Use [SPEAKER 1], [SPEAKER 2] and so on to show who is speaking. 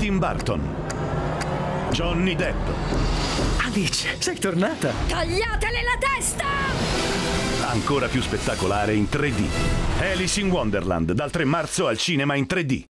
[SPEAKER 1] Tim Burton, Johnny Depp.
[SPEAKER 2] Alice, sei tornata?
[SPEAKER 3] Tagliatele la testa!
[SPEAKER 1] Ancora più spettacolare in 3D. Alice in Wonderland, dal 3 marzo al cinema in 3D.